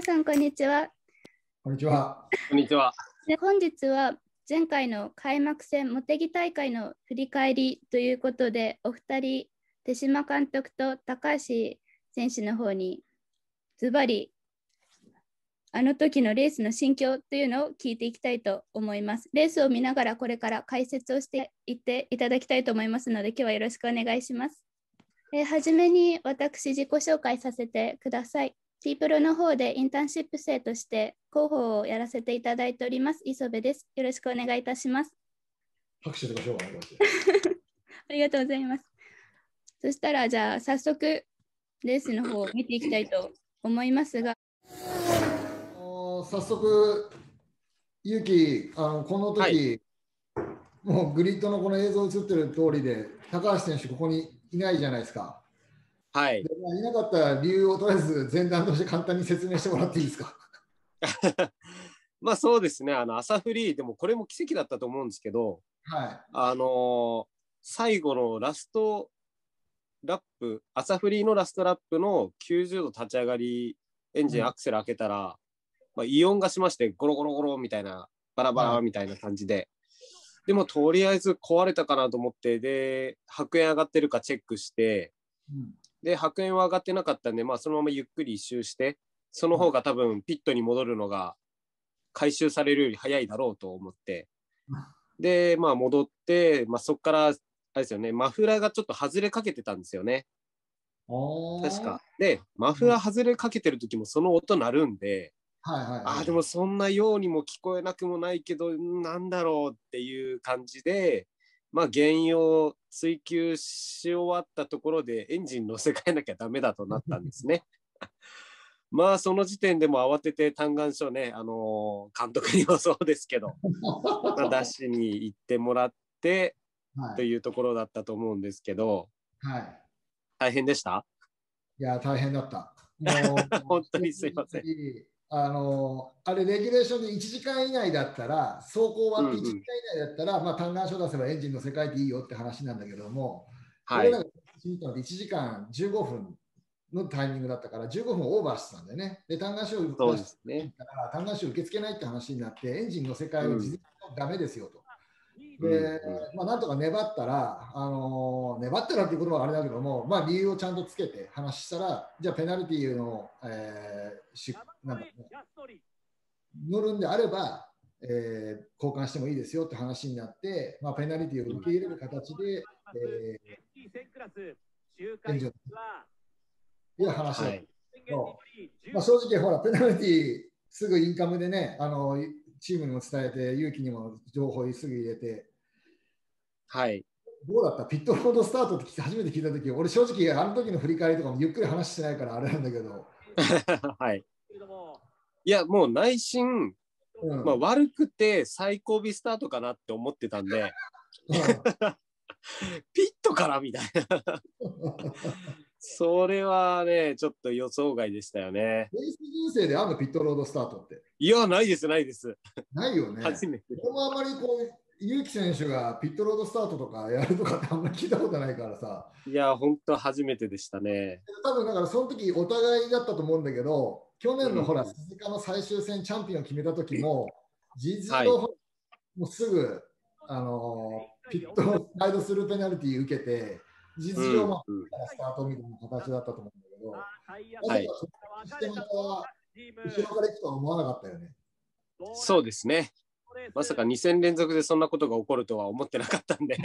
さん、こんにちは。 こんにちは。 こんにちは。 本日は前回の開幕戦茂木大会の振り返りということで、お二人、手嶋監督と高橋選手の方にズバリあの時のレースの心境というのを聞いていきたいと思います。レースを見ながらこれから解説をしていっていただきたいと思いますので、今日はよろしくお願いします。はじめに私、自己紹介させてください。T プロの方でインターンシップ生として広報をやらせていただいております磯部です。よろしくお願いいたします。 拍手でご紹介ありがとうございます。そしたらじゃあ早速レースの方を見ていきたいと思いますが、 早速ゆうき、この時、もうグリッドのこの映像映ってる通りで高橋選手ここにいないじゃないですか。 はい。 でいなかった理由をとりあえず前段として簡単に説明してもらっていいですか。 まあそうですね、朝フリーでもこれも奇跡だったと思うんですけど、 はい、 最後のラストラップ、朝フリーのラストラップの90度立ち上がり、エンジンアクセル開けたら、まあ、イオンがしまして、ゴロゴロゴロみたいな、バラバラみたいな感じで、でもとりあえず壊れたかなと思って、で、白煙上がってるかチェックして、で、白煙は上がってなかったんで、まあそのままゆっくり一周して、その方が多分ピットに戻るのが回収されるより早いだろうと思って、で、まあ戻って、まあそこから、あれですよね、マフラーがちょっと外れかけてたんですよね。確か。で、マフラー外れかけてる時もその音鳴るんで、でもそんなようにも聞こえなくもないけど、なんだろうっていう感じで、まあ原因を追求し終わったところでエンジン乗せ替えなきゃダメだとなったんですね。まあその時点でも慌てて嘆願書ね、監督にもそうですけど、まあ、出しに行ってもらってというところだったと思うんですけど、大変でした？ いや大変だった。もう本当にすいません。 あれレギュレーションで1時間以内だったら、走行終わって1時間以内だったら、まあ嘆願書出せばエンジンの世界でいいよって話なんだけども、俺らが1時間15分のタイミングだったから、15分オーバーしてたんだよね。で、嘆願書を出してたら、嘆願書受け付けないって話になって、エンジンの世界は事前にダメですよと。で、まあ、なんとか粘ったら、粘ったらっていうことはあれだけども、まあ、理由をちゃんとつけて話したら、じゃあペナルティーの、なんだろうね、乗るんであれば、交換してもいいですよって話になって、まあ、ペナルティーを受け入れる形で、援助という話だったけど、まあ、正直、ほら、ペナルティーすぐインカムでね、チームにも伝えて、勇気にも情報すぐ入れて、どうだったピットロードスタートって初めて聞いたとき、俺正直あの時の振り返りとかもゆっくり話してないからあれなんだけど。 いや、もう内心、まあ、悪くて最後尾スタートかなって思ってたんで、ピットからみたいな。それはね、ちょっと予想外でしたよね。 レース人生であるピットロードスタートって。 いや、ないです、ないです。 ないよね。 初めて。 俺もあんまりこう、結城選手がピットロードスタートとかやるとかってあんまり聞いたことないからさ。 いや、本当初めてでしたね。 多分だからその時お互いだったと思うんだけど、去年のほら、鈴鹿の最終戦チャンピオンを決めた時も、実の、もうすぐ、ピットをスライドするペナルティー受けて、事実上もスタートみたいな形だったと思うんだけど、まさかまた後ろから行くとは思わなかったよね。 そうですね。まさか2戦連続でそんなことが起こるとは思ってなかったんで。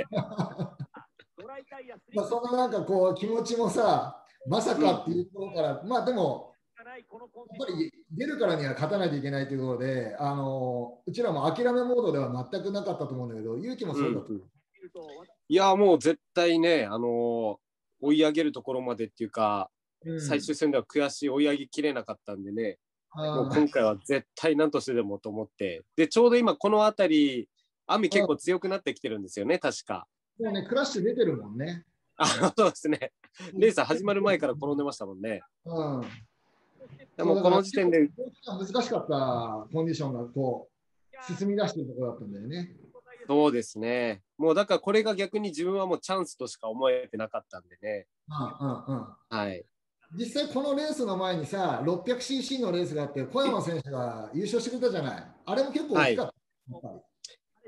まあそのなんかこう気持ちもさ、まさかっていうところから、まあでも、やっぱり出るからには勝たないといけないということで、うちらも諦めモードでは全くなかったと思うんだけど、勇気もそうだった。 いや、もう絶対ね、追い上げるところまでっていうか、最終戦では悔しい追い上げきれなかったんでね、もう今回は絶対何としてでもと思って、で、ちょうど今この辺り、雨結構強くなってきてるんですよね、確か。 もうね、クラッシュ出てるもんね。 そうですね。レース始まる前から転んでましたもんね。でもこの時点で。 難しかったコンディションがこう、進み出してるところだったんだよね。 そうですね。もうだからこれが逆に自分はもうチャンスとしか思えてなかったんでね。はい。 実際このレースの前にさ、600cc のレースがあって、小山選手が優勝してくれたじゃない。あれも結構大きかった。 はい、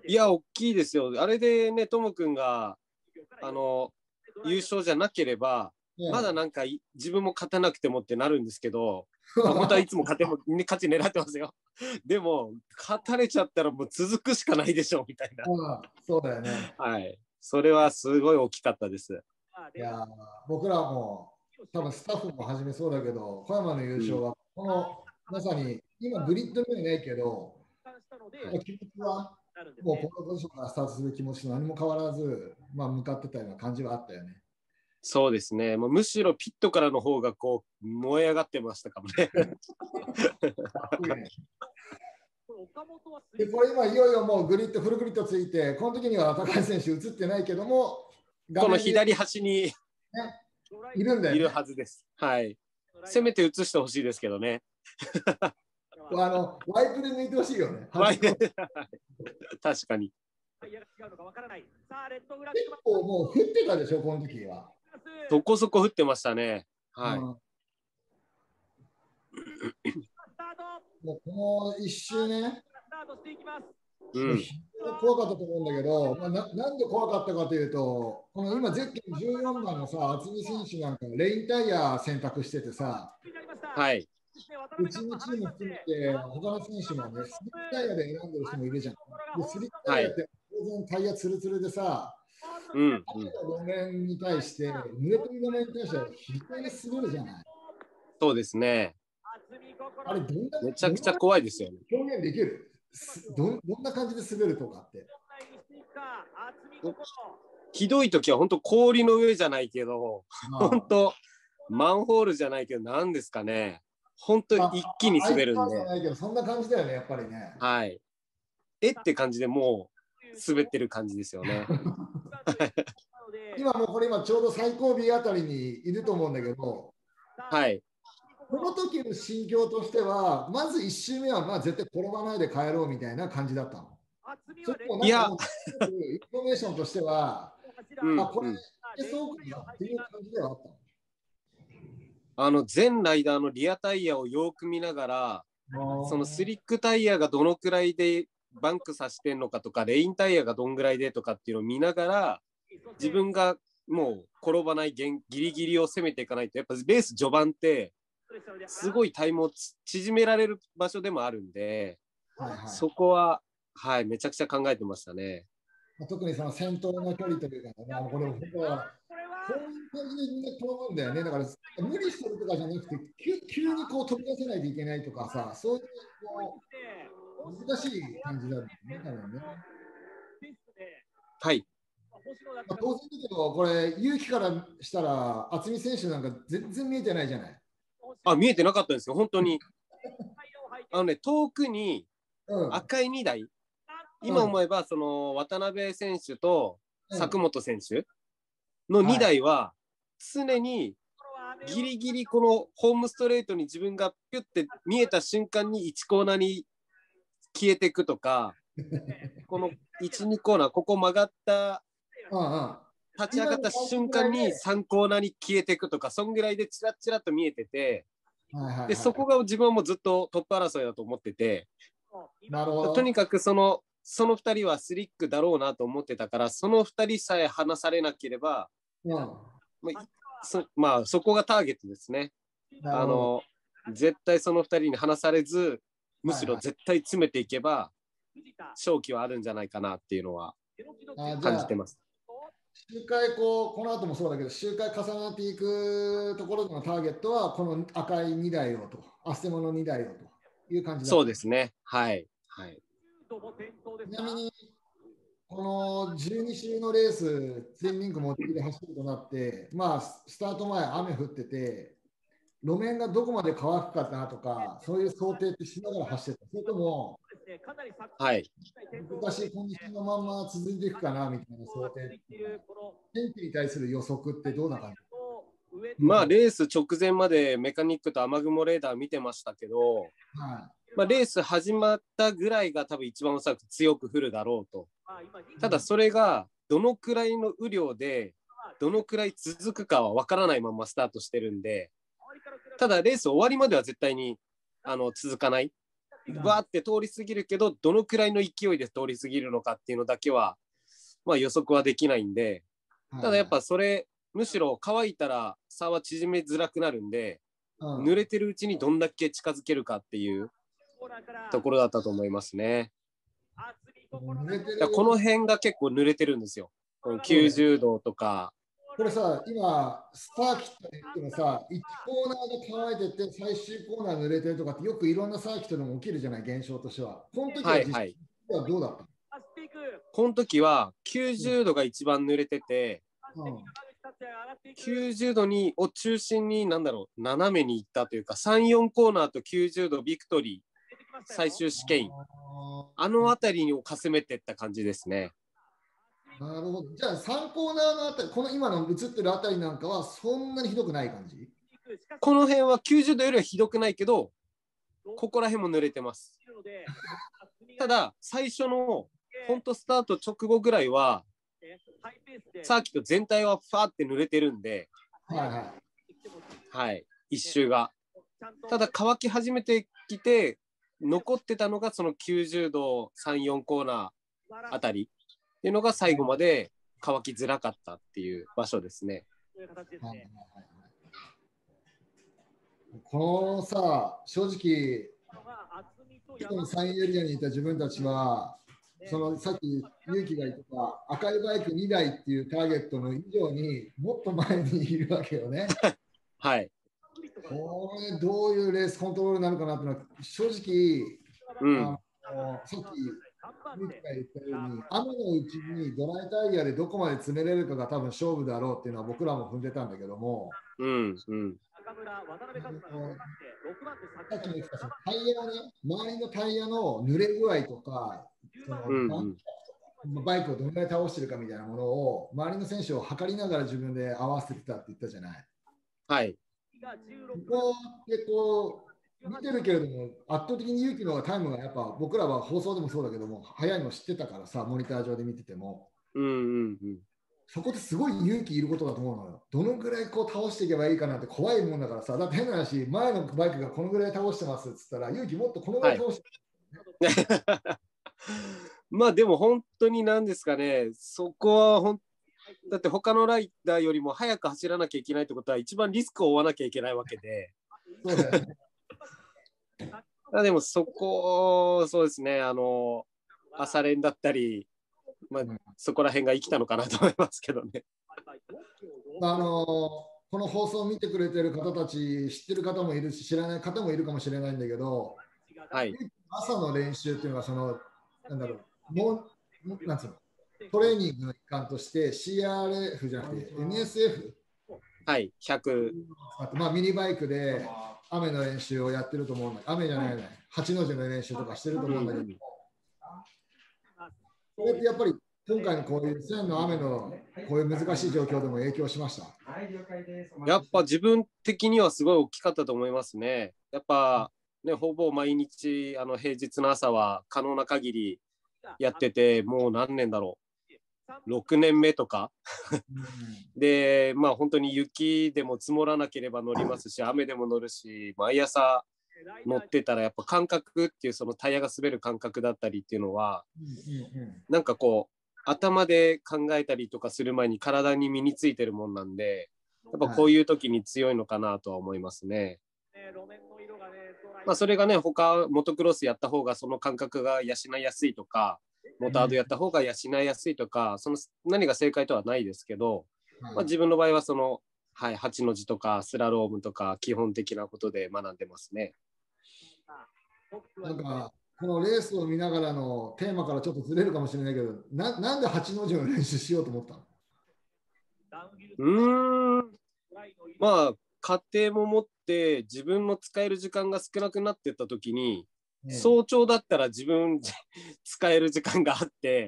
いや、大きいですよ。あれでね、ともくんが優勝じゃなければ、まだなんか自分も勝たなくてもってなるんですけど、まあ、本当はいつも勝ち狙ってますよ。でも、勝たれちゃったらもう続くしかないでしょみたいな。 そうだよね。 はい。それはすごい大きかったです。 いや、僕らも多分スタッフも始めそうだけど、小山の優勝は、このまさに今、グリッドにはないけど、気持ちはもうこのポジションからスタートする気持ちと何も変わらず、まあ、向かってたような感じはあったよね。 そうですね。もうむしろピットからの方がこう燃え上がってましたかもね。 でこれ今いよいよもうグリッドフルグリッドついて、この時には高橋選手映ってないけども、 この左端に、ね、 いるんだよ、ね、 いるはずです。はい。せめて映してほしいですけどね。 ワイプで抜いてほしいよね。 確かに。 結構もう降ってたでしょ、この時は。 そこそこ降ってましたね。はい。 もうこの一周ね、 怖かったと思うんだけど、なんで怖かったかというと、この今、ゼッケン14番のさ、渥美選手なんか、レインタイヤ選択しててさ、 はい。 うちのチーム含めて、他の選手もね、スリップタイヤで選んでる人もいるじゃん。でスリップタイヤって当然タイヤツルツルでさ、路面に対して、濡れてる路面に対しては非常に滑るじゃない。 そうですね。 あれめちゃくちゃ怖いですよね。 表現できるどんな感じで滑るとかって。 ひどい時は本当氷の上じゃないけど、本当マンホールじゃないけど、何ですかね。本当一気に滑るんで。 そんな感じだよね、やっぱりね。 はい。って感じでもう滑ってる感じですよね。 今もうこれ今ちょうど最後尾あたりにいると思うんだけど、 はい。 この時の心境としては、まず1周目はまあ絶対転ばないで帰ろうみたいな感じだったの。 いや、 インフォメーションとしては、これ、そうかなっていう感じではあったの。 全ライダーのリアタイヤをよく見ながら、そのスリックタイヤがどのくらいでバンクさせてんのかとか、レインタイヤがどんぐらいでとかっていうのを見ながら、自分がもう転ばないギリギリを攻めていかないと、やっぱレース序盤ってすごいタイムを縮められる場所でもあるんで、そこは、はい、めちゃくちゃ考えてましたね。 特にその先頭の距離というか、これはこういう感じでみんな転ぶんだよね。だから無理してるとかじゃなくて、急にこう飛び出せないといけないとかさ、そういうこう難しい感じだよね、多分ね。 はい。 当然だけど、これ、勇気からしたら、渥美選手なんか全然見えてないじゃない。 見えてなかったんですよ、本当に。遠くに赤い2台、今思えばその渡辺選手と佐久本選手の2台は常にギリギリこのホームストレートに自分がピュッて見えた瞬間に1コーナーに消えていくとか、この1、2コーナー、ここ曲がった立ち上がった瞬間に3コーナーに消えていくとか、そんぐらいでチラチラと見えてて、でそこが自分はもうずっとトップ争いだと思ってて、とにかくその2人はスリックだろうなと思ってたから、その2人さえ離されなければ、そこがターゲットですね。絶対その2人に離されず、むしろ絶対詰めていけば、勝機はあるんじゃないかなっていうのは感じてます。 周回この後もそうだけど、周回重なっていくところのターゲットは、この赤い2台をと、アステモの2台をという感じだ。 そうですね。はい。はい、 ちなみに、この12周のレース、全リンク持ってきて走るとなって、スタート前、雨降ってて、路面がどこまで乾くかなとか、そういう想定ってしながら走ってた。それとも、 はい、 難しいコンディションのまま続いていくかなみたいな想定。天気に対する予測ってどうな感じ？ レース直前までメカニックと雨雲レーダー見てましたけど、レース始まったぐらいが多分一番おそらく強く降るだろうと。ただそれがどのくらいの雨量でどのくらい続くかは分からないままスタートしてるんで、 ただレース終わりまでは絶対に続かない。わーって通り過ぎるけど、どのくらいの勢いで通り過ぎるのかっていうのだけは、まあ、予測はできないんで、ただやっぱそれ、むしろ乾いたら差は縮めづらくなるんで、濡れてるうちにどんだけ近づけるかっていうところだったと思いますね。この辺が結構濡れてるんですよ。90度とか。 これさ、今、スターキットで言ってもさ、1コーナーで乾いてて、最終コーナー濡れてるとかって、よくいろんなサーキットでも起きるじゃない、現象としては。この時は実際はどうだったの？ この時は90度が一番濡れてて、90度を中心に、斜めに行ったというか、3、4コーナーと90度ビクトリー、最終試験、辺りをかすめていった感じですね。 なるほど。じゃあ3コーナーのあたり、この今の映ってるあたりなんかはそんなにひどくない感じ？ この辺は90度よりはひどくないけど、ここら辺も濡れてます。ただ、最初の本当スタート直後ぐらいは、サーキット全体はファーって濡れてるんで、はい、一周が。ただ、乾き始めてきて、残ってたのがその90度3、4コーナーあたりっていうのが最後まで乾きづらかったっていう場所ですね。 このさ、正直、3位エリアにいた自分たちは、そのさっき勇気が言った赤いバイク2台っていうターゲットの以上にもっと前にいるわけよね。 はい。 これどういうレースコントロールなのかなっていうのは正直、さっき勇気が言ったように雨のうちにドライタイヤでどこまで詰めれるかが多分勝負だろうっていうのは僕らも踏んでたんだけども、さっきも言ってたタイヤね、周りのタイヤの濡れ具合とか、バイクをどのぐらい倒してるかみたいなものを周りの選手を測りながら自分で合わせてたって言ったじゃない。 はい。 ここでこう見てるけれども、圧倒的に勇気のタイムがやっぱ僕らは放送でもそうだけども、速いの知ってたからさ、モニター上で見てても。そこですごい勇気いることだと思うのよ。どのぐらいこう倒していけばいいかなって怖いもんだからさ、だって変な話、前のバイクがこのぐらい倒してますっつったら、勇気もっとこのぐらい倒してます、まあでも本当になんですかね、そこはだって他のライダーよりも速く走らなきゃいけないってことは一番リスクを負わなきゃいけないわけで。 そうだよね。 でもそこ、そうですね、朝練だったり、まあ、そこら辺が生きたのかなと思いますけどね。 この放送を見てくれてる方たち、知ってる方もいるし、知らない方もいるかもしれないんだけど、 はい、 朝の練習っていうのは、なんつうの、トレーニングの一環として CRF じゃなくて NSF、 はい、100、 ミニバイクで雨の練習をやってると思うんだ。雨じゃないね、8の字の練習とかしてると思うんだけど、それってやっぱり今回のこういう線の雨のこういう難しい状況でも影響しました？ やっぱ自分的にはすごい大きかったと思いますね。やっぱね、ほぼ毎日平日の朝は可能な限りやってて、もう何年だろう、6年目とかで、まあ本当に雪でも積もらなければ乗りますし、雨でも乗るし、毎朝乗ってたらやっぱ感覚っていう、そのタイヤが滑る感覚だったりっていうのは、なんかこう頭で考えたりとかする前に体に身についてるもんなんで、やっぱこういう時に強いのかなとは思いますね。まあそれがね、他モトクロスやった方がその感覚が養いやすいとか、モタードやった方が養いやすいとか、その何が正解とはないですけど、まあ、自分の場合はその、はい、8の字とかスラロームとか基本的なことで学んでますね。 なんかこのレースを見ながらのテーマからちょっとずれるかもしれないけど、なんで8の字の練習しようと思ったの？まあ家庭も持って自分の使える時間が少なくなっていった時に、早朝だったら自分使える時間があって、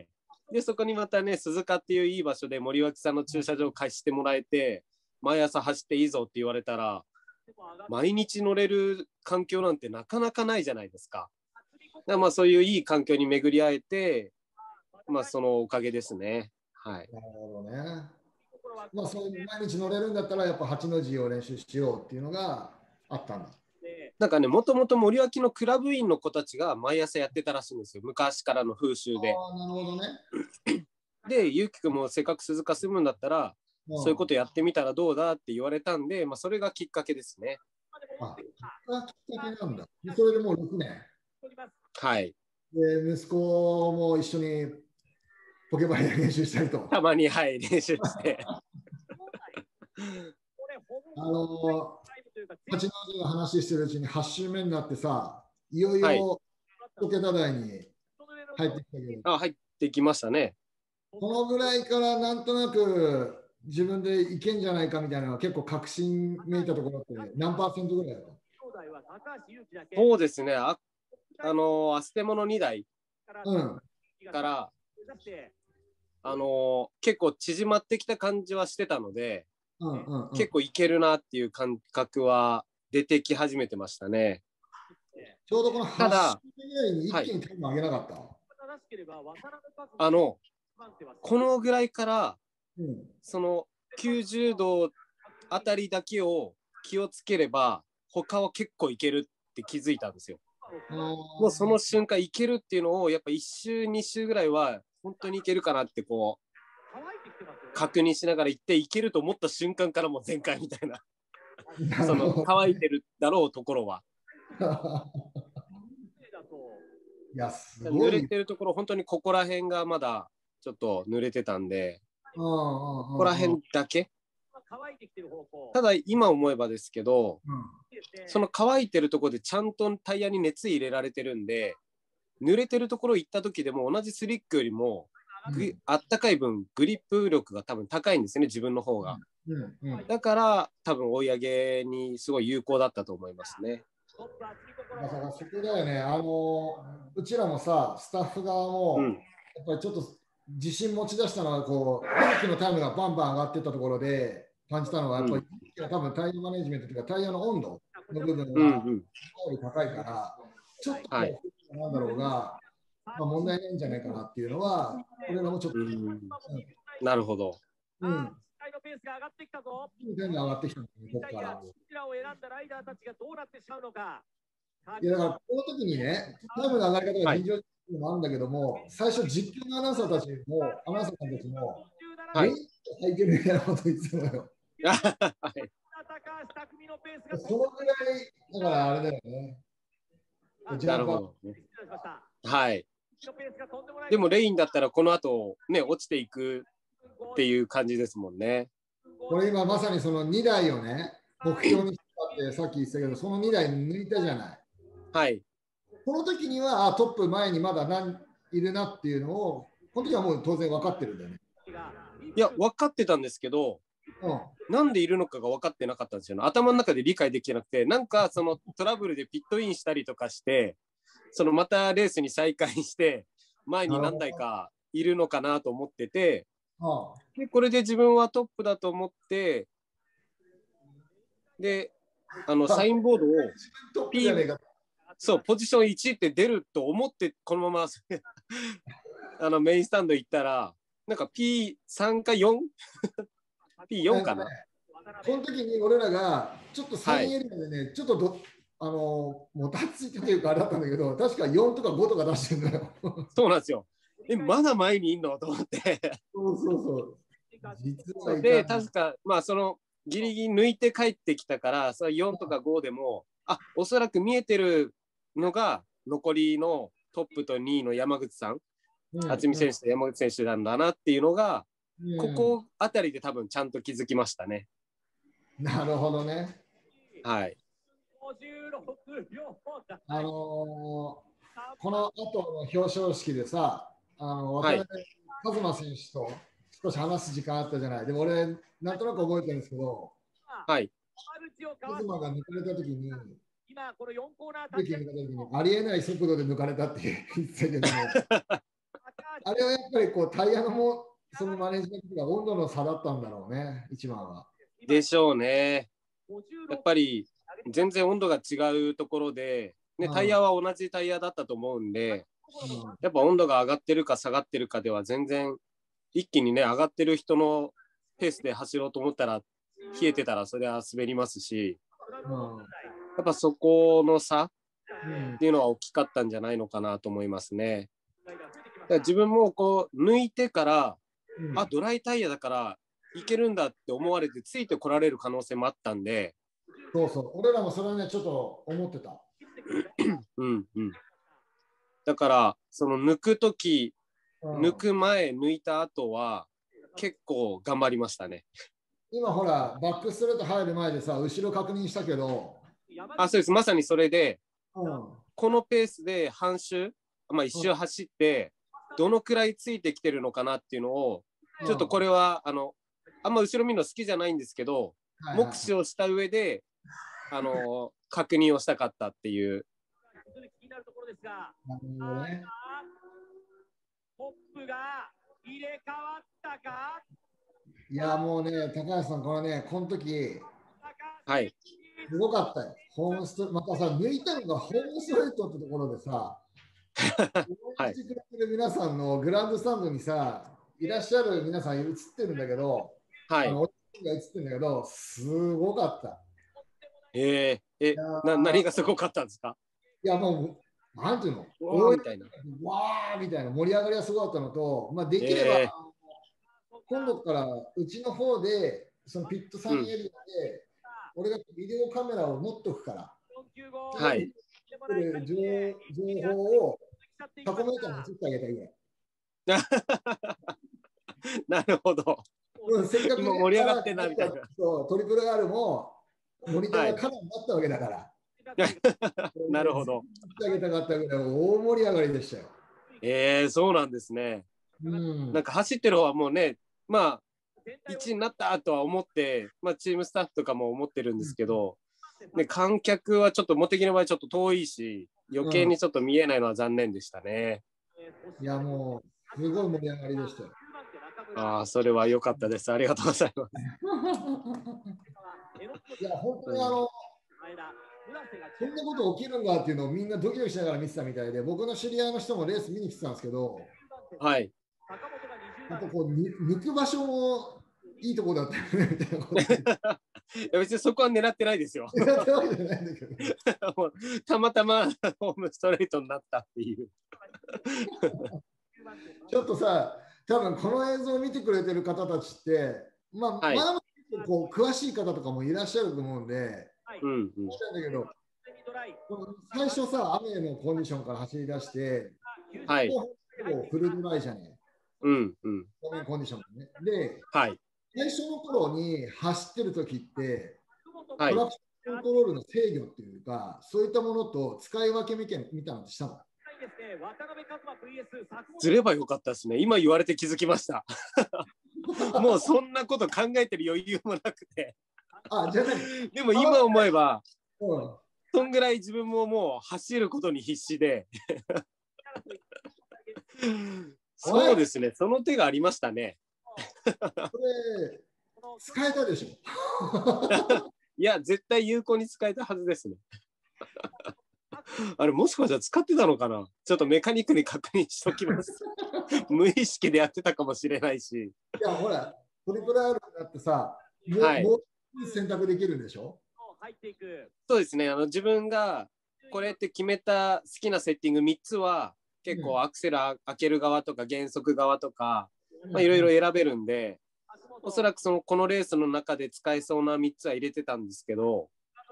でそこにまたね、鈴鹿っていういい場所で森脇さんの駐車場を貸してもらえて、毎朝走っていいぞって言われたら、毎日乗れる環境なんてなかなかないじゃないですか。だからまあそういういい環境に巡り会えて、まあそのおかげですね。はい。 なるほどね。まあそういう毎日乗れるんだったらやっぱ8の字を練習しようっていうのがあったんだ。 なんかね、もともと森脇のクラブ員の子たちが毎朝やってたらしいんですよ。昔からの風習で。 ああ、なるほどね。 で、ゆうきくんもせっかく鈴鹿住むんだったら、そういうことやってみたらどうだって言われたんで、まあ、それがきっかけですね。 あ、それがきっかけなんだ。それでもう6年。 はい。 で、息子も一緒にポケバレで練習したりと。 たまに、はい、練習して。 八の字の話してるうちに8周目になってさ、いよいよ1桁台に入ってきたけど、 あ、入ってきましたね。 このぐらいからなんとなく自分でいけんじゃないかみたいなのは結構確信めいたところって何パーセントぐらいだった？ そうですね。アステモの2台から、結構縮まってきた感じはしてたので、結構いけるなっていう感覚は出てき始めてましたね。 ちょうどこの8周目ぐらいに一気にタイム上げなかった？ このぐらいから、その90度あたりだけを気をつければ他は結構いけるって気づいたんですよ。もうその瞬間いけるっていうのをやっぱ1周2周ぐらいは本当にいけるかなってこう確認しながらいっていけると思った瞬間からもう全開みたいなその乾いてるだろうところはいやすごい濡れてるところ本当にここら辺がまだちょっと濡れてたんでここら辺だけただ今思えばですけど、その乾いてるところでちゃんとタイヤに熱入れられてるんで濡れてるところ行った時でも同じスリックよりもあったかい分グリップ力が多分高いんですね自分の方が、だから多分追い上げにすごい有効だったと思いますね。 まさかそこだよね。うちらもさスタッフ側も、やっぱりちょっと自信持ち出したのはこう空気のタイムがバンバン上がってったところで感じたのはやっぱり、多分タイヤマネジメントというかタイヤの温度の部分が高いから、ちょっとなんだろうが、まあ、問題ないんじゃないかなっていうのは俺らもちょっと、 なるほど。 ペースが上がってきたぞ。上がってきたのね、ここから。いやだからこの時にね、タイムの上がり方が尋常もあるんだけども、最初実況のアナウンサーたちも、アナウンサーさんたちも、はい、いけるみたいなこと言ってたのよ。そのぐらい、だからあれだよね。 なるほど。はい。でもレインだったらこの後ね落ちていくっていう感じですもんね。 これ今まさにその2台をね目標にしたってさっき言ってたけどその2台抜いたじゃない。 はい。 この時にはトップ前にまだ何いるなっていうのをこの時はもう当然分かってるんだよね。 いや分かってたんですけど、なんでいるのかが分かってなかったんですよね。頭の中で理解できなくてなんかそのトラブルでピットインしたりとかしてそのまたレースに再開して前に何台かいるのかなと思ってて、でこれで自分はトップだと思ってでサインボードをそうポジション1って出ると思ってこのままメインスタンド行ったらなんか P3 か 4?P4 かな。 この時に俺らがちょっとサインエリアでね、ちょっともたついてというかあれだったんだけど確か4とか5とか出してるんだよ。 そうなんですよ。まだ前にいんのと思ってそう実はで確かまあそのギリギリ抜いて帰ってきたからそれ4とか5でもおそらく見えてるのが残りのトップと2位の山口さん渥美選手と山口選手なんだなっていうのが、ここあたりで多分ちゃんと気づきましたね。 なるほどね。 はい。 この後の表彰式でさ、渡辺一馬選手と少し話す時間あったじゃない。でも俺、なんとなく覚えてるんですけど、 はい。 一馬が抜かれたときに、ありえない速度で抜かれたって言ってたけども、あれはやっぱりこうタイヤのそのマネジメントが温度の差だったんだろうね、一番は。 でしょうね。やっぱり全然温度が違うところで、ね、タイヤは同じタイヤだったと思うんで、やっぱ温度が上がってるか下がってるかでは全然一気にね上がってる人のペースで走ろうと思ったら冷えてたらそれは滑りますし、 やっぱそこの差うんっていうのは大きかったんじゃないのかなと思いますね。だから自分もこう抜いてから、 うんあ、ドライタイヤだからいけるんだって思われてついてこられる可能性もあったんで、 そうそう、俺らもそれはね、ちょっと思ってた。 うんうん。だからその抜く時、 うん抜く前、抜いた後は結構頑張りましたね。 今ほら、バックストレート入る前でさ、後ろ確認したけど、 あ、そうです。まさにそれで、 うんこのペースで半周、まあ、一周走って、どのくらいついてきてるのかなっていうのを、ちょっとこれは、あんま後ろ見るの好きじゃないんですけど、 はいはい目視をした上で、確認をしたかったっていう。 なるほどね。 トップが入れ替わったか。 いや、もうね、高橋さん、これね、この時、 はい。 すごかったよ。またさ、抜いたのがホームストレートってところでさ、応援してくれてる皆さんのグランドスタンドにさ、いらっしゃる皆さん映ってるんだけど、 はい。 おじが映ってるんだけど、すごかった。 何がすごかったんですか？ いや、もう、なんていうの、 わーみたいな。 わーみたいな盛り上がりがすごかったのと、まあ、できれば、今度からうちの方で、そのピットサインエリアで、俺がビデオカメラを持っとくから、 はい。 情報をタコメーターに移ってあげたいぐらい。 なるほど。 せっかく、ね、 今盛り上がってんなみたいな。 そう、トリプル R もモニターがカラーになったわけだから。 なるほど。 あげたかったぐらい大盛り上がりでしたよ。 そうなんですね。なんか走ってる方はもうね、まあ1位になったとは思って、まあ、チームスタッフとかも思ってるんですけど、ね、観客はちょっと茂木の場合ちょっと遠いし、余計にちょっと見えないのは残念でしたね。 いや、もうすごい盛り上がりでしたよ。 ああ、それは良かったです。ありがとうございます。 いや、本当にそんなこと起きるんだっていうのをみんなドキドキしながら見てたみたいで、僕の知り合いの人もレース見に来てたんですけど、 はい。 やっぱこう抜く場所もいいとこだったよねみたいなこと。 いや別にそこは狙ってないですよ。 狙ってるわけじゃないんだけど。 たまたまホームストレートになったっていう。 ちょっとさ、多分この映像を見てくれてる方たちって、まあ、 はい、 まだこう詳しい方とかもいらっしゃると思うんで、だけど、最初さ、雨のコンディションから走り出して、 はい、 フルドライじゃね。コンディションね。で、 はい、 最初の頃に走ってる時って、 はい、 トラクションコントロールの制御っていうか、そういったものと使い分けみたいなのしたの？ ずればよかったですね。今言われて気づきました。もうそんなこと考えてる余裕もなくて。 じゃない。 でも今思えば、そんぐらい自分ももう走ることに必死で。そうですね、その手がありましたね。 これ、使えたでしょ？ いや、絶対有効に使えたはずですね。あれ、もしかしたら使ってたのかな？ちょっとメカニックに確認しときます。無意識でやってたかもしれないし。 いや、ほら、トリプル R だってさ、もう選択できるんでしょ？ そうですね、自分がこれって決めた好きなセッティング3つは、結構アクセル開ける側とか減速側とか、いろいろ選べるんで、おそらくこのレースの中で使えそうな3つは入れてたんですけど、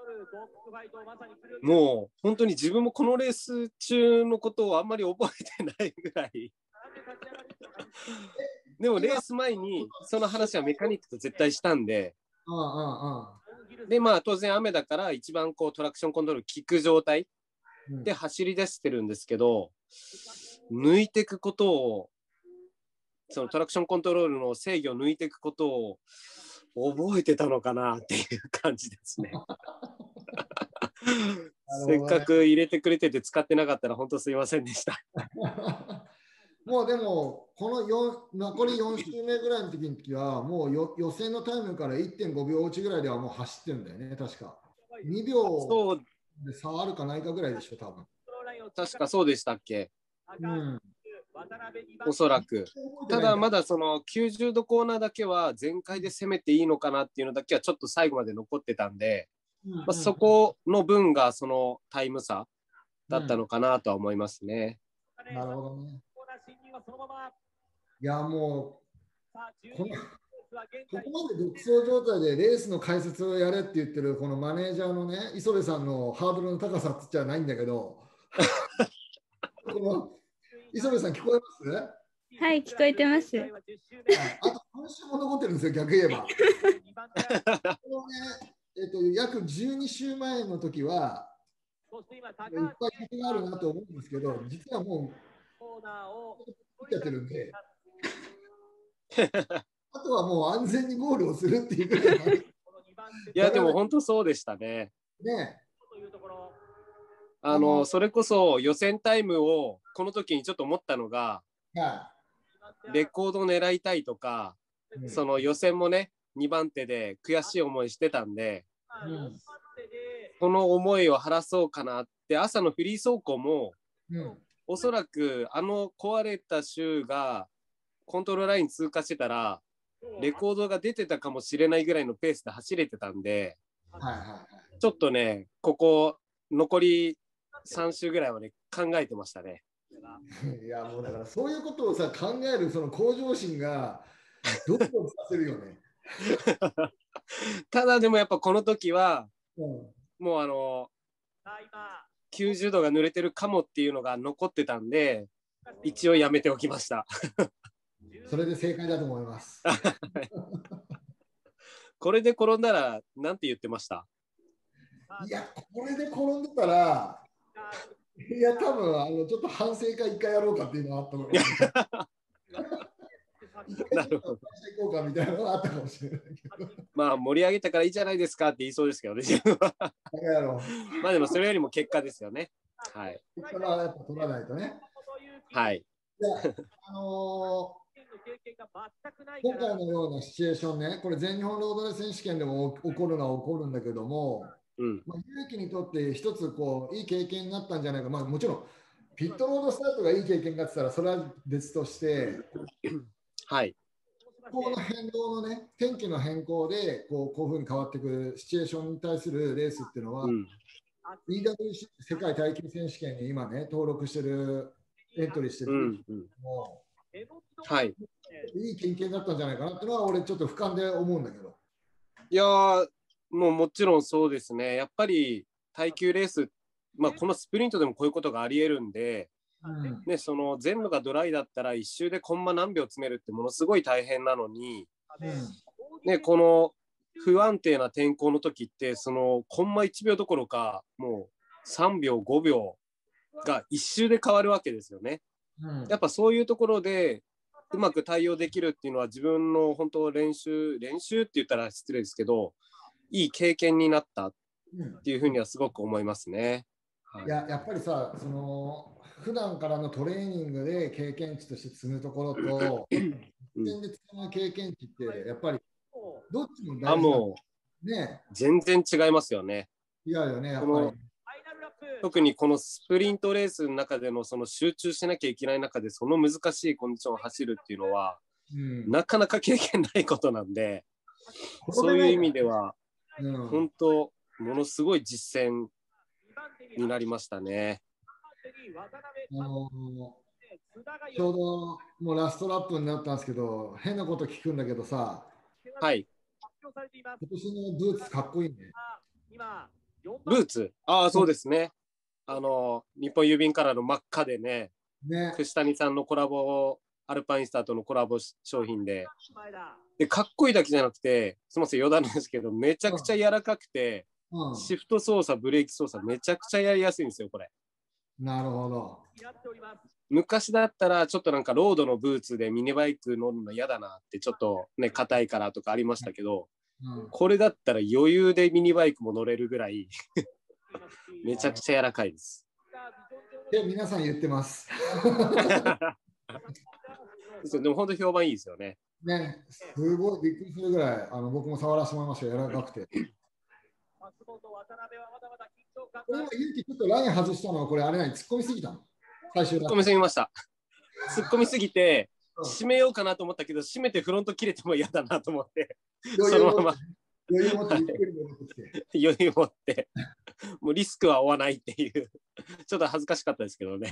もう本当に自分もこのレース中のことをあんまり覚えてないぐらい。でもレース前にその話はメカニックと絶対したんで、でまあ当然雨だから一番こうトラクションコントロール効く状態で走り出してるんですけど、抜いていくことを、そのトラクションコントロールの制御を抜いていくことを覚えてたのかなっていう感じですね。せっかく入れてくれてて使ってなかったら本当すいませんでした。 もうでも、この残り4周目ぐらいの時は、もう予選のタイムから 1.5 秒落ちぐらいではもう走ってるんだよね、確か。2秒で差あるかないかぐらいでしょ、多分。 確かそうでしたっけ？おそらく。ただまだその90度コーナーだけは全開で攻めていいのかなっていうのだけはちょっと最後まで残ってたんで、 まあ、そこの分がそのタイム差だったのかなとは思いますね。 なるほどね。いや、もう、ここまで独走状態でレースの解説をやれって言ってるこのマネージャーのね、磯部さんのハードルの高さってじゃないんだけど、この磯部さん聞こえます？ はい、聞こえてます。 あと今週も残ってるんですよ、逆言えば。このね、約12週前の時は、いっぱい曲があるなと思うんですけど、実はもう、やってるんで、あとはもう安全にゴールをするっていうぐらい。 いや、でも本当そうでしたね。 ね。 それこそ予選タイムをこの時にちょっと思ったのが、レコード狙いたいとか、その予選もね、2番手で悔しい思いしてたんで、この思いを晴らそうかなって、朝のフリー走行も、おそらく壊れた週がコントロールライン通過してたら、レコードが出てたかもしれないぐらいのペースで走れてたんで、ちょっとね、ここ残り3週ぐらいはね、考えてましたね。 いや、もうだからそういうことをさ、考えるその向上心がどんどんさせるよね。 ただでもやっぱこの時は、もう90度が濡れてるかもっていうのが残ってたんで、一応やめておきました。 それで正解だと思います。 これで転んだらなんて言ってました？ いや、これで転んでたら、いや、多分ちょっと反省会一回やろうかっていうのがあったのかなるほど。していこうかみたいなのがあったかもしれないけど。 まあ盛り上げたからいいじゃないですかって言いそうですけどね。まあでもそれよりも結果ですよね。はい。 結果はやっぱ取らないとね。 はい。 今回のようなシチュエーションね、これ全日本ロードレース選手権でも起こるのは起こるんだけども、勇気にとって一ついい経験になったんじゃないか。まあもちろんピットロードスタートがいい経験があってたらそれは別として、 はい。 この変動のね、天気の変更でこういうふうに変わってくるシチュエーションに対するレースっていうのは、EWC 世界耐久選手権に今ね、登録してる、エントリーしてるはい。 いい経験だったんじゃないかなっていうのは、俺ちょっと俯瞰で思うんだけど。 いやー、もちろんそうですね。やっぱり耐久レース、まあ、このスプリントでもこういうことがありえるんで、ね、その全部がドライだったら1周でコンマ何秒詰めるってものすごい大変なのに、ね、この不安定な天候の時ってそのコンマ1秒どころかもう3秒5秒が1周で変わるわけですよね。やっぱそういうところでうまく対応できるっていうのは自分の本当練習って言ったら失礼ですけど、いい経験になったっていうふうにはすごく思いますね。 やっぱりさ、普段からのトレーニングで経験値として積むところと、実践で積む経験値って、やっぱりどっちも大事ね。全然違いますよね。 違うよね、やっぱり。 特にこのスプリントレースの中でのその集中しなきゃいけない中でその難しいコンディションを走るっていうのは、なかなか経験ないことなんで、そういう意味では、本当ものすごい実践になりましたね。 ちょうどもうラストラップになったんですけど、変なこと聞くんだけどさ、 はい。 今年のブーツかっこいいね。 ブーツ、ああ、そうですね。日本郵便からの真っ赤でね、串谷さんのコラボ、アルパインスターとのコラボ商品で、かっこいいだけじゃなくて、すみません、余談なんですけど、めちゃくちゃ柔らかくて、シフト操作、ブレーキ操作、めちゃくちゃやりやすいんですよ、これ。 なるほど。 昔だったら、ちょっとなんかロードのブーツでミニバイク乗るの嫌だなって、ちょっとね、硬いからとかありましたけど、これだったら余裕でミニバイクも乗れるぐらいめちゃくちゃ柔らかいです。 皆さん言ってます。 でも本当評判いいですよね。 ね、すごいびっくりするぐらい、僕も触らせてもらいました、柔らかくて。今、勇気ちょっとライン外したのは、これあれない、突っ込みすぎたの？最終突っ込みすぎました。突っ込みすぎて、締めようかなと思ったけど、締めてフロント切れても嫌だなと思って、そのまま余裕持ってゆっくり戻ってきて。 余裕持って、もうリスクは負わないっていう、ちょっと恥ずかしかったですけどね。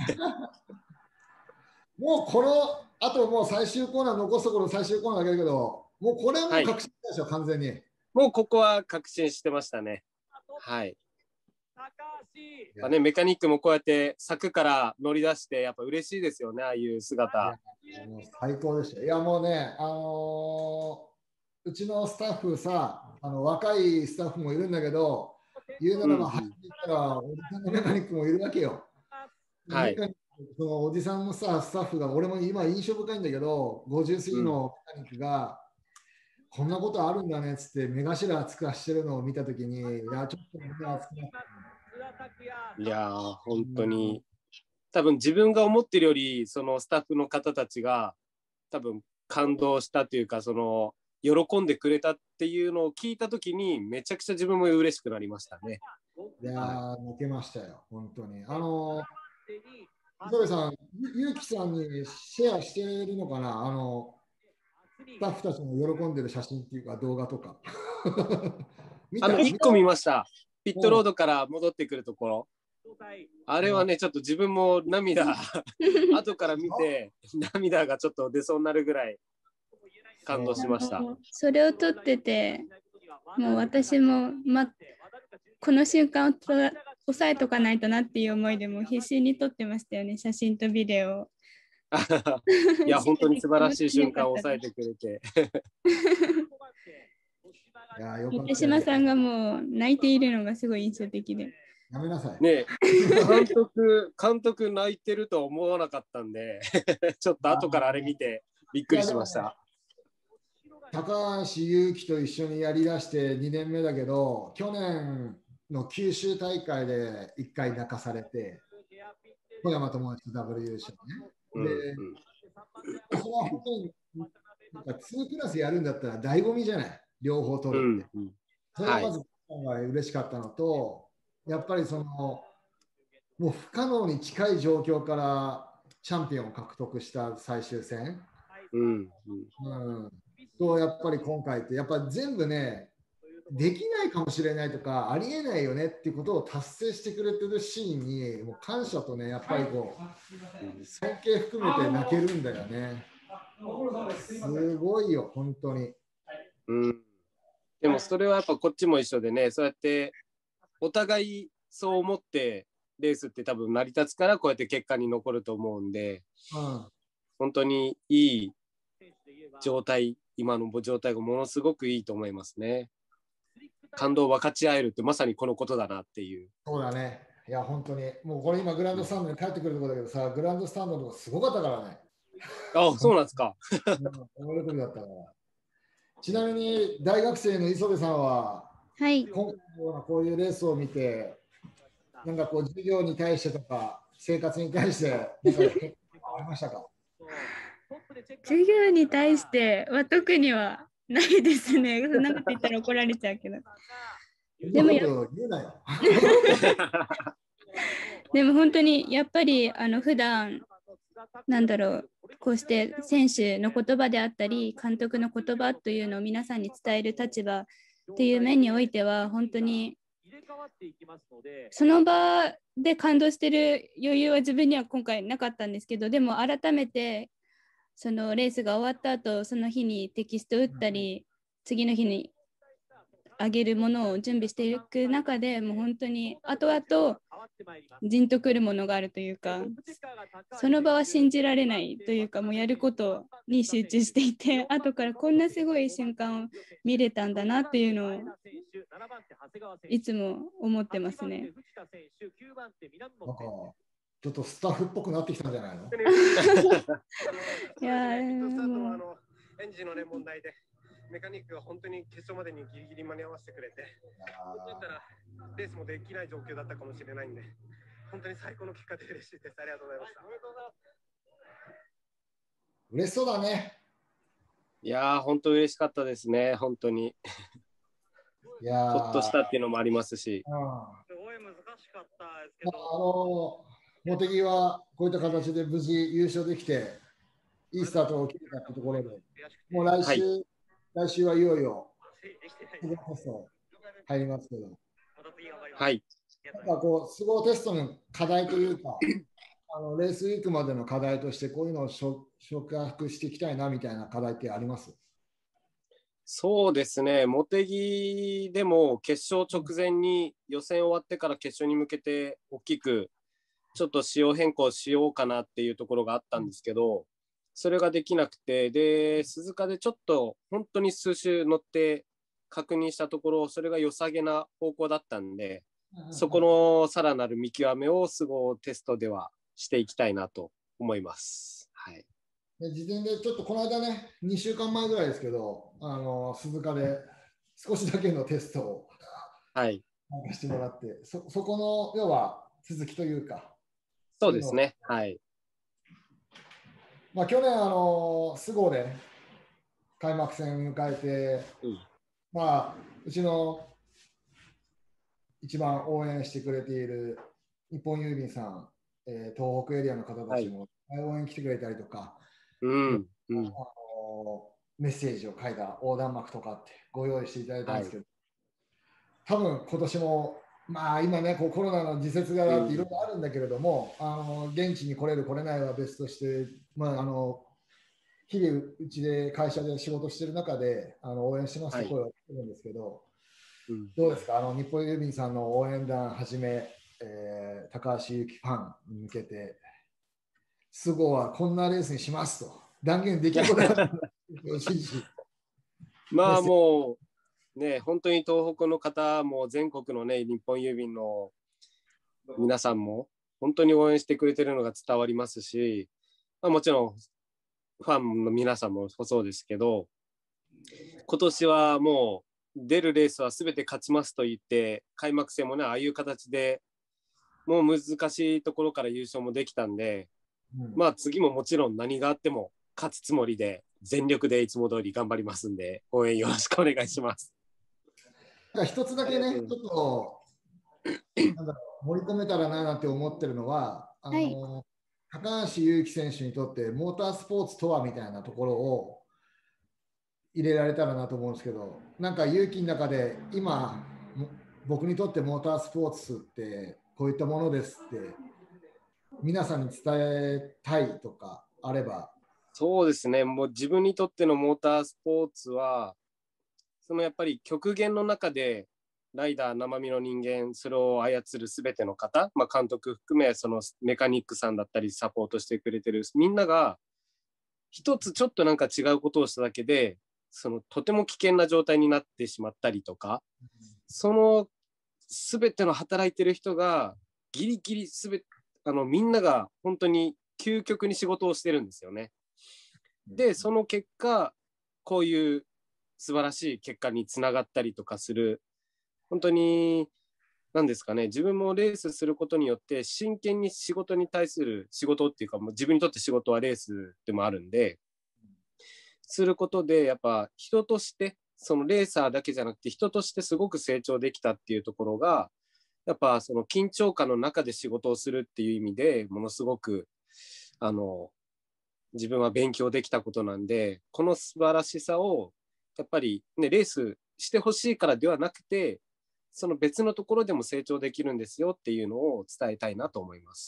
もうこの、あともう最終コーナー、残すところ最終コーナーだけだけど、もうこれはもう確信でしょ、完全に。 もうここは確信してましたね。はい。まあね、メカニックもこうやって柵から乗り出して、やっぱ嬉しいですよね、ああいう姿。 もう最高でした。いや、もうね、うちのスタッフさ、若いスタッフもいるんだけど、言うならば、走ったら、おじさんのメカニックもいるわけよ。 はい。 そのおじさんのさ、スタッフが、俺も今印象深いんだけど、50過ぎのメカニックが、こんなことあるんだねっつって、目頭熱くしてるのを見たときに、いや、ちょっと目が熱くなった。 いやー、本当に、多分自分が思ってるより、そのスタッフの方たちが、多分感動したというか、その、喜んでくれたっていうのを聞いたときに、めちゃくちゃ自分も嬉しくなりましたね。 いやー、泣けましたよ、本当に。磯部さん、ゆうきさんにシェアしてるのかな、スタッフたちも喜んでる写真っていうか、動画とか。 1個見ました。ピットロードから戻ってくるところ。あれはね、ちょっと自分も涙、後から見て、涙がちょっと出そうになるぐらい感動しました。 それを撮ってて、もう私も、この瞬間を押さえとかないとなっていう思いでも必死に撮ってましたよね、写真とビデオを。 いや、本当に素晴らしい瞬間を抑えてくれて。 手島さんがもう泣いているのがすごい印象的で。 やめなさい。 ね、監督泣いてるとは思わなかったんで、ちょっと後からあれ見てびっくりしました。 高橋優希と一緒にやりだして2年目だけど、去年の九州大会で1回泣かされて、小山友達とダブル優勝ね。で、それは本当に2クラスやるんだったら醍醐味じゃない、両方取るって。それがまず嬉しかったのと、やっぱりそのもう不可能に近い状況からチャンピオンを獲得した最終戦、とやっぱり今回ってやっぱり全部ね、できないかもしれないとかありえないよねっていうことを達成してくれてるシーンにもう感謝とね、やっぱりこう尊敬含めて泣けるんだよね。すごいよ本当に。 でもそれはやっぱこっちも一緒でね、そうやってお互いそう思ってレースって多分成り立つからこうやって結果に残ると思うんで、本当にいい状態、今の状態がものすごくいいと思いますね。感動を分かち合えるってまさにこのことだなっていう。 そうだね。いや本当にもうこれ今グランドスタンドに帰ってくるところだけどさ、グランドスタンドのとこすごかったからね。 あ、そうなんですか。 だったから。ちなみに大学生の磯部さんは、 はい、 今回のこういうレースを見て、なんかこう授業に対してとか生活に対して何か変化ありましたか？ 授業に対しては特にはないですね。そんなこと言ったら怒られちゃうけど。でもでも本当にやっぱり普段なんだろう、こうして選手の言葉であったり監督の言葉というのを皆さんに伝える立場っていう面においては本当にその場で感動してる余裕は自分には今回なかったんですけど、でも改めてそのレースが終わった後、その日にテキスト打ったり次の日にあげるものを準備していく中でもう本当に後々じんとくるものがあるというか、その場は信じられないというか、もうやることに集中していて、後からこんなすごい瞬間を見れたんだなっていうのをいつも思ってますね。 なんかちょっとスタッフっぽくなってきたんじゃないの？ いやエンジンのね問題でメカニックが本当に決勝までにギリギリ間に合わせてくれて、本当だったらレースもできない状況だったかもしれないんで、本当に最高の結果で嬉しいです。ありがとうございました。 嬉しそうだね。 いやー、本当嬉しかったですね、本当に。いやほっとしたっていうのもありますし。 すごい難しかったですけど。 茂木はこういった形で無事優勝できて、いいスタートを切れたというところで、もう来週はいよいよスゴテスト入りますけど、 はい。 なんかこう、スゴテストの課題というか、レースウィークまでの課題として、こういうのを触発していきたいなみたいな課題ってあります？ そうですね、茂木でも決勝直前に予選終わってから決勝に向けて大きくちょっと仕様変更しようかなっていうところがあったんですけど、それができなくて、で、鈴鹿でちょっと本当に数周乗って確認したところ、それが良さげな方向だったんで、そこのさらなる見極めをスゴテストではしていきたいなと思います。はい。 事前でちょっとこの間ね、2週間前ぐらいですけど、鈴鹿で少しだけのテストをはい参加してもらって、そこの要は続きというか。 そうですね。はい。 まあ、去年、スゴで開幕戦迎えて、まあ、うちの一番応援してくれている日本郵便さん、東北エリアの方たちも応援来てくれたりとか、メッセージを書いた横断幕とかってご用意していただいたんですけど、多分今年も、まあ今ね、こうコロナの時節があっていろいろあるんだけれども、現地に来れる来れないは別として、まあ日々うちで会社で仕事している中で応援しますと声をかけるんですけど、どうですか、日本郵便さんの応援団はじめ、高橋由紀ファンに向けて、スゴはこんなレースにしますと断言できることがよしいし。 まあもうね、本当に東北の方も全国のね、日本郵便の皆さんも本当に応援してくれてるのが伝わりますし、まあ、もちろんファンの皆さんもそうですけど、今年はもう出るレースは全て勝ちますと言って、開幕戦もね、ああいう形でもう難しいところから優勝もできたんで、まあ次ももちろん何があっても勝つつもりで全力でいつも通り頑張りますんで、応援よろしくお願いします。 一つだけね、ちょっと盛り込めたらなって思ってるのは、高橋優輝選手にとってモータースポーツとはみたいなところを入れられたらなと思うんですけど、なんか優輝の中で今僕にとってモータースポーツってこういったものですって皆さんに伝えたいとかあれば。 そうですね、もう自分にとってのモータースポーツはそのやっぱり極限の中でライダー生身の人間、それを操るすべての方、まあ、監督含めそのメカニックさんだったりサポートしてくれてるみんなが一つちょっとなんか違うことをしただけでそのとても危険な状態になってしまったりとか、そのすべての働いてる人がギリギリみんなが本当に究極に仕事をしてるんですよね。でその結果こういう素晴らしい結果につながったりとかする、本当に何ですかね、自分もレースすることによって真剣に仕事に対する仕事っていうか、もう自分にとって仕事はレースでもあるんで、することでやっぱ人としてそのレーサーだけじゃなくて人としてすごく成長できたっていうところがやっぱその緊張感の中で仕事をするっていう意味でものすごく自分は勉強できたことなんで、この素晴らしさをやっぱりね、レースしてほしいからではなくて、その別のところでも成長できるんですよっていうのを伝えたいなと思います。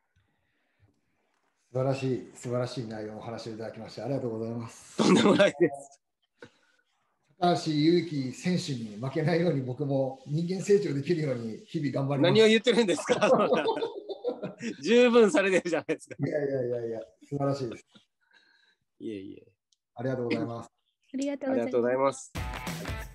素晴らしい内容をお話しいただきましてありがとうございます。 とんでもないです。 高橋優輝選手に負けないように僕も人間成長できるように日々頑張ります。 何を言ってるんですか十分されてるじゃないですか。 いや素晴らしいです。 いえいえ。 ありがとうございます。 ありがとうございます。